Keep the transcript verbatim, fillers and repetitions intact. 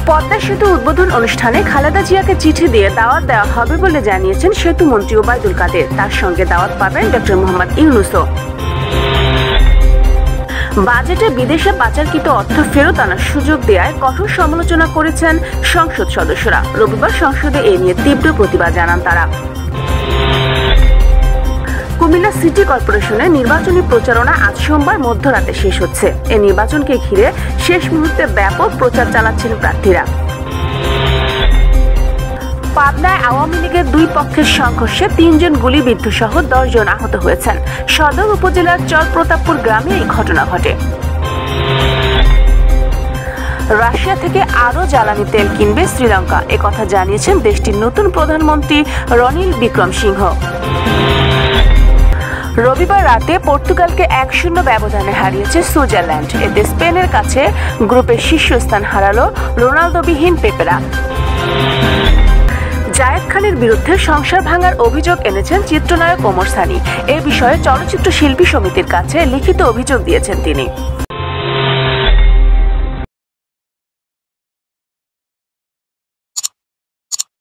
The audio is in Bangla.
পদ্মা সেতু উদ্বোধন অনুষ্ঠানে খালেদা জিয়াকে চিঠি দিয়ে দাওয়াত দেওয়া হবে বলে জানিয়েছেন সেতু মন্ত্রী ওবায়দুল কাদের। তার সঙ্গে দাওয়াত পাবেন ডক্টর মোহাম্মদ ইউনূসও। বাজেটে বিদেশে পাচারকৃত অর্থ ফেরত আনার সুযোগ দেওয়ায় কঠোর সমালোচনা করেছেন সংসদ সদস্যরা। রবিবার সংসদে এ নিয়ে তীব্র প্রতিবাদ জানান তারা। কুমিল্লা সিটি কর্পোরেশনের নির্বাচনী প্রচারণা আজ সোমবার মধ্যরাতে শেষ হচ্ছে। এ নির্বাচনকে ঘিরে শেষ মুহূর্তে ব্যাপক প্রচার চালাচ্ছেন প্রার্থীরা। পাবনায় আওয়ামী লীগের দুই পক্ষের সংঘর্ষে তিনজন গুলিবিদ্ধ সহ দশ জন আহত হয়েছেন। সদর উপজেলার চরপ্রতাপপুর গ্রামে এই ঘটনা ঘটে। রাশিয়া থেকে আরও জ্বালানি তেল কিনবে শ্রীলঙ্কা, একথা জানিয়েছেন দেশটির নতুন প্রধানমন্ত্রী রনিল বিক্রমসিংহ। রবিবার রাতে পর্তুগালকে এক শূন্য ব্যবধানে হারিয়েছে সুইজারল্যান্ড। এতে স্পেনের কাছে গ্রুপের শীর্ষস্থান হারালো রোনালদোবিহীন পেপেরা। জায়েদ খানের বিরুদ্ধে সংসার ভাঙার অভিযোগ এনেছেন চিত্রনায়ক ওমর সানি। এ বিষয়ে চলচ্চিত্র শিল্পী সমিতির কাছে লিখিত অভিযোগ দিয়েছেন তিনি।